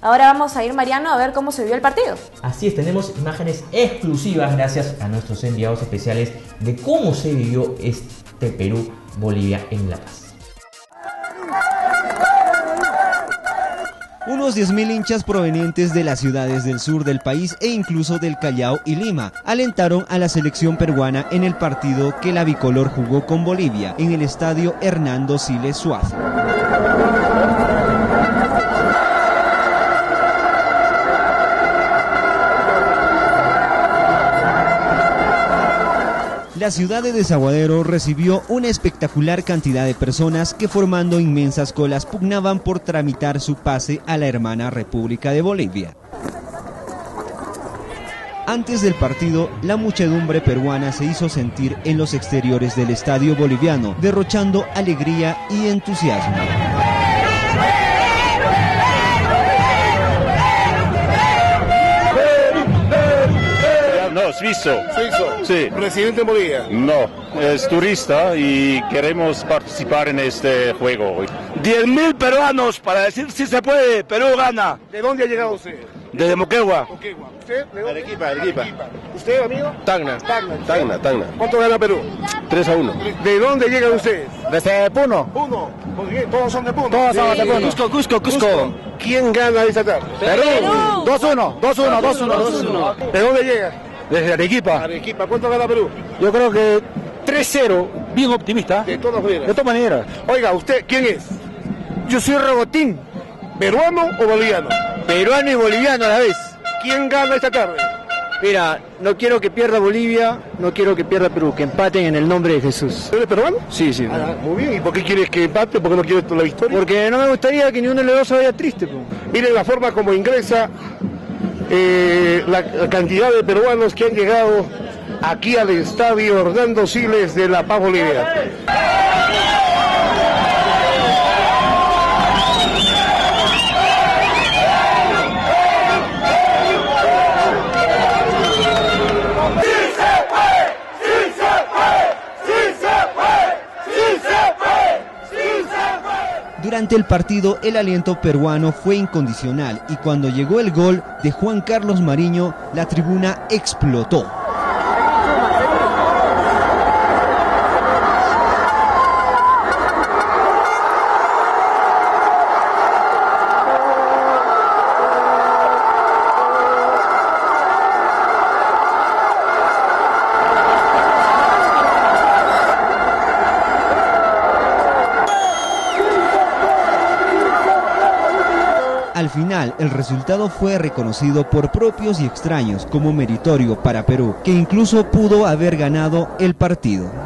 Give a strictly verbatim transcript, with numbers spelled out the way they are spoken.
Ahora vamos a ir, Mariano, a ver cómo se vio el partido. Así es, tenemos imágenes exclusivas gracias a nuestros enviados especiales de cómo se vivió este Perú-Bolivia en La Paz. Unos diez mil hinchas provenientes de las ciudades del sur del país e incluso del Callao y Lima alentaron a la selección peruana en el partido que la bicolor jugó con Bolivia en el estadio Hernando Siles Suazo. La ciudad de Desaguadero recibió una espectacular cantidad de personas que, formando inmensas colas, pugnaban por tramitar su pase a la hermana República de Bolivia. Antes del partido, la muchedumbre peruana se hizo sentir en los exteriores del estadio boliviano, derrochando alegría y entusiasmo. No, suizo. ¿Suizo? Sí. ¿Residente en Bolivia? No, es turista y queremos participar en este juego hoy. diez mil peruanos para decir si se puede, Perú gana. ¿De dónde ha llegado usted? Desde Moquegua. Moquegua. ¿Usted? ¿De dónde? Arequipa, Arequipa. ¿Usted, amigo? Tacna. Tacna. Tacna, Tacna. ¿Cuánto gana Perú? tres a uno. ¿De dónde llegan ustedes? Desde Puno. Puno. ¿Por qué? ¿Todos son de Puno? Todos somos de Sí. Puno. Cusco, Cusco, Cusco. ¿Quién gana esta tarde? Perú. dos uno, dos uno, dos uno, dos uno. ¿De dónde llega? Desde Arequipa. Arequipa. ¿Cuánto gana Perú? Yo creo que tres cero, bien optimista. De todas maneras. De todas maneras. Oiga, ¿usted quién es? Yo soy Robotín. ¿Peruano o boliviano? Peruano y boliviano a la vez. ¿Quién gana esta tarde? Mira, no quiero que pierda Bolivia, no quiero que pierda Perú, que empaten en el nombre de Jesús. ¿Eres peruano? Sí, sí. Ah, muy bien. ¿Y por qué quieres que empate? ¿Por qué no quieres la victoria? Porque no me gustaría que ni uno de los dos se vaya triste. Po. Miren la forma como ingresa eh, la, la cantidad de peruanos que han llegado aquí al estadio Hernando Siles de La Paz, Bolivia. Durante el partido, el aliento peruano fue incondicional y cuando llegó el gol de Juan Carlos Mariño, la tribuna explotó. Al final, el resultado fue reconocido por propios y extraños como meritorio para Perú, que incluso pudo haber ganado el partido.